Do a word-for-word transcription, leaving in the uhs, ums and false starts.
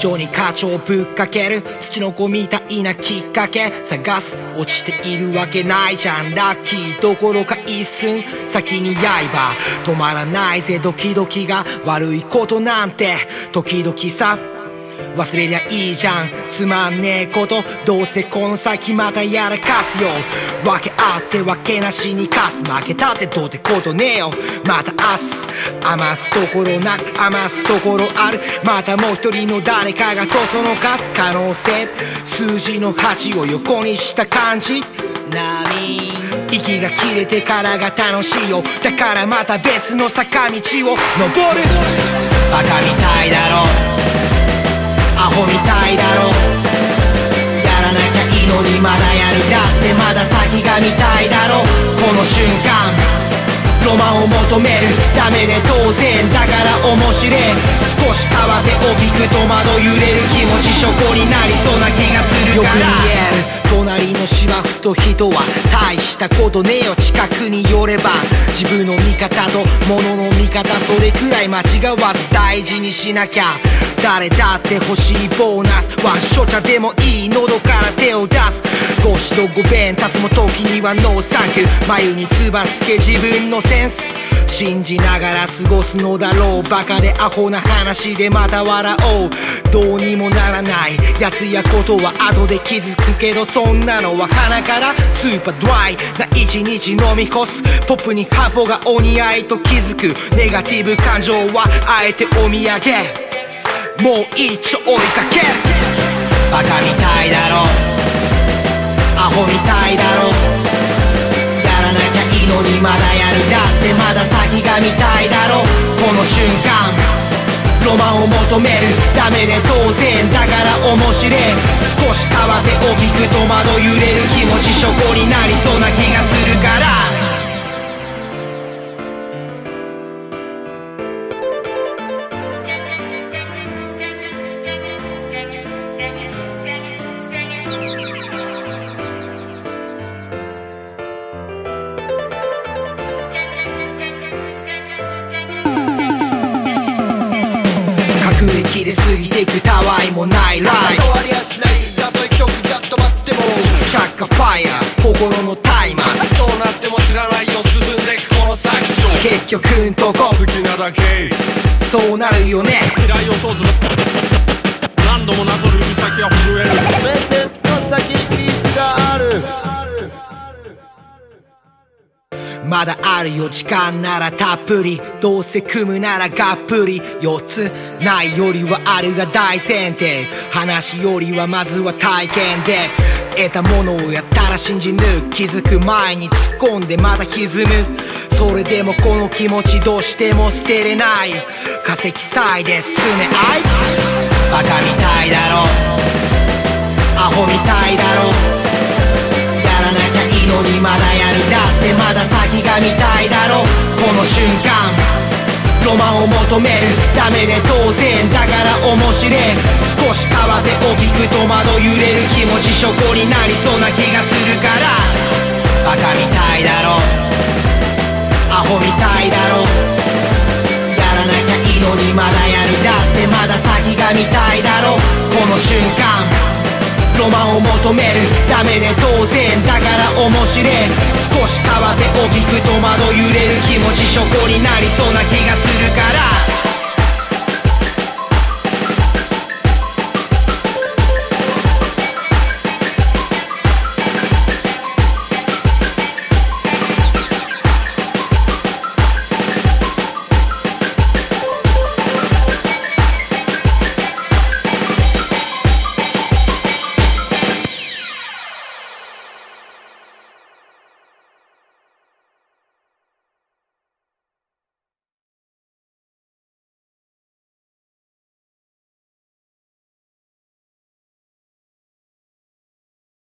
情に価値をぶっかける土の子みたいなきっかけ探す落ちているわけないじゃんラッキーどころか一寸先に刃止まらないぜドキドキが悪いことなんて時々さ忘れりゃいいじゃんつまんねえことどうせこの先またやらかすよわけあってわけなしに勝つ負けたってどうってことねえよまた明日余すところなく余すところあるまたもう一人の誰かがそそのかす可能性数字のはちを横にした感じ波息が切れてからが楽しいよだからまた別の坂道を登るバカみたいだろアホみたいだろやらなきゃいいのにまだやるだってまだ先が見たいだろこの瞬間ロマンを求めるダメで当然だから面白い少し変わって大きく戸惑揺れる気持ち証拠になりそうな気がするからよく見える隣の芝生と人は大したことねえよ近くに寄れば自分の味方と物の見方それくらい間違わず大事にしなきゃ誰だって欲しいボーナスワンショチャでもいい喉から手を出すごしとご弁立つも時にはノーサンキュー眉につばつけ自分のセンス信じながら過ごすのだろうバカでアホな話でまた笑おうどうにもならないやつやことは後で気づくけどそんなのは鼻からスーパードライな一日飲み干すポップにハポがお似合いと気づくネガティブ感情はあえてお土産もう一丁追いかけバカみたいだろアホみたいだろやらなきゃいいのにまだやるだってまだ先が見たいだろこの瞬間ロマンを求めるダメで当然だから面白い少し変わって大きく戸惑揺れる気持ち証拠になりそうな気がするから隠れきれすぎてくたわいもないライ変わりやしないたとえ曲が止まってもチャッカファイヤー心のタイマーそうなっても知らないよ進んでくこの先結局んとこ好きなだけそうなるよね未来予想図何度もなぞる指先は震える目線の先にピースがあるまだあるよ時間ならたっぷりどうせ組むならがっぷりよっつないよりはあるが大前提話よりはまずは体験で得たものをやったら信じ抜く気づく前に突っ込んでまた歪むそれでもこの気持ちどうしても捨てれない化石さえですねあいバカみたいだろアホみたいだろやらなきゃいいのにまだやるだってまだ先が見たいだろこの瞬間ロマンを求めるダメで当然だから面白い少し変わって大きく戸惑揺れる気持ち証拠になりそうな気がするからバカみたいだろアホみたいだろやらなきゃいいのにまだやるだってまだ先が見たいだろこの瞬間ロマンを求めるダメで当然だから面白い少し変わって大きく戸惑揺れる気持ち証拠になりそうな気がする